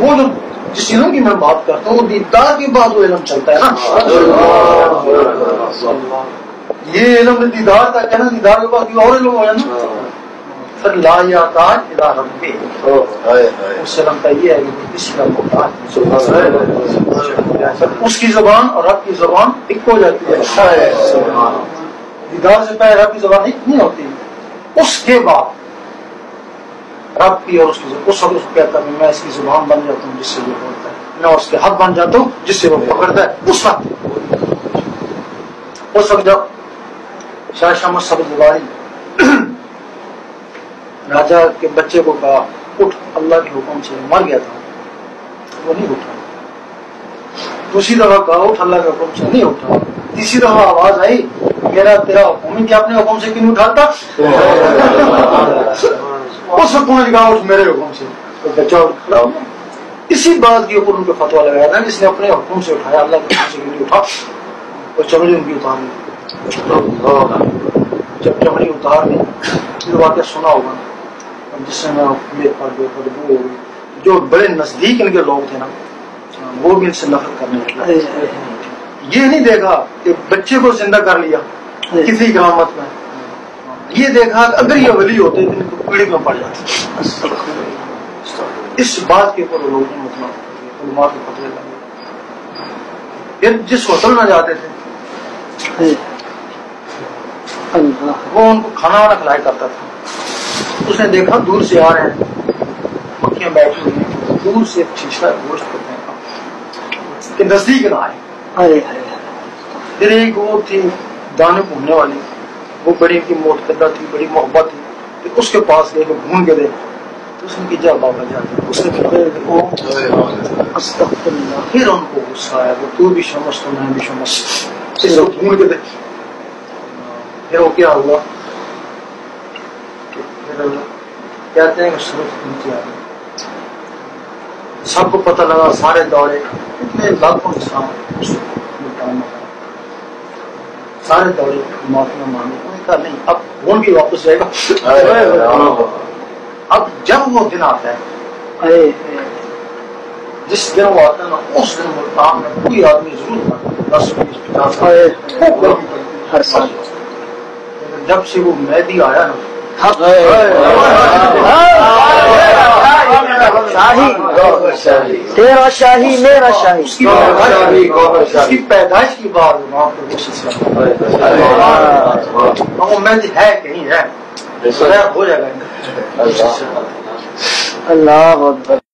وہ جو جس علم کی میں بات کرتا ہوں وہ دیدار کے بعد وہ علم چلتا ہے نا. یہ علم دیدار کا کہنا دیدار کے بعد اور علم ہو نا. پھر لا یحتاج الی ربی اس علم کا یہ ہے کہ کسی کا محتاج اس کی زبان اور رب کی زبان ایک ہو جاتی ہے. دیدار سے پہلے رب کی زبان ایک نہیں ہوتی. اس کے بعد رب کی اور اس کی اس وقت اس کو کہتا ہے میں اس کی زبان بن جاتا ہوں جس سے وہ بولتا ہے, میں اس کے ہاتھ بن جاتا ہوں جس سے وہ پکڑتا ہے. اس وقت جب شاہ شمس سبز واری راجا کے بچے کو کہا اٹھ, اللہ کے حکم سے مر گیا تھا, وہ نہیں اٹھا. دوسری دفعہ کہا اٹھ, اللہ کے حکم سے نہیں اٹھا. تیسری دفعہ آواز آئی میرا تیرا حکم ہے کہ اپنے حکم سے کیوں اٹھاتا. اس وقت انہوں نے کہا اٹھ میرے حکم سے, تو بچہ کھڑا ہو گیا. اسی بات کے اوپر ان کو فتویٰ لگایا تھا جس نے اپنے حکم سے اٹھایا اللہ کے حکم سے کیوں نہیں اٹھا. اور چمڑی ان کی اتار لی. جب چمڑی اتار لی پھر واقعہ سنا ہوگا جس سے میں جو بڑے نزدیک ان کے لوگ تھے نا وہ بھی ان سے نفرت کرنے لگے. یہ نہیں دیکھا کہ بچے کو زندہ کر لیا کسی کرامت میں, یہ دیکھا کہ اگر یہ ولی ہوتے تو ان کو پیڑی میں پڑ جاتے. اس بات کے اوپر لوگ علماء کے فتوے لگے. پھر جس ہوٹل میں جاتے تھے وہ ان کو کھانا وانا کھلایا کرتا تھا. اس نے دیکھا دور سے آ رہے ہیں, مکھیاں بیٹھی ہوئی ہیں, دور سے شیشہ گوشت کرتے ہیں کہ نزدیک نہ آئے. پھر ایک وہ تھی دانے بھوننے والی, وہ بڑی کی موتقدہ تھی, بڑی محبت تھی. پھر اس کے پاس گئے کہ بھون کے دے, تو اس نے کی جا بابا جاتے اس نے پھر ان کو غصہ آیا تو بھی شمس تو میں بھی شمس, اس کو بھون کے دے. پھر وہ کیا ہوا کہتے ہیں کہ سورج نیچے آ گئی, سب کو پتہ لگا, سارے دوڑے, اتنے لاکھوں انسان سارے دوڑے معافیاں مانگے. انہوں نے کہا نہیں اب وہ بھی واپس جائے گا. اب جب وہ دن آتا ہے جس دن وہ آتا ہے نا اس دن ملتان میں کوئی آدمی ضرور آتا 10-20-50 ہر سال. جب سے وہ مہدی آیا نا شاہی تیرا شاہی میرا شاہی اس کی پیدائش کی بات وہ مہدی ہے کہیں ہے ہو جائے گا. اللہ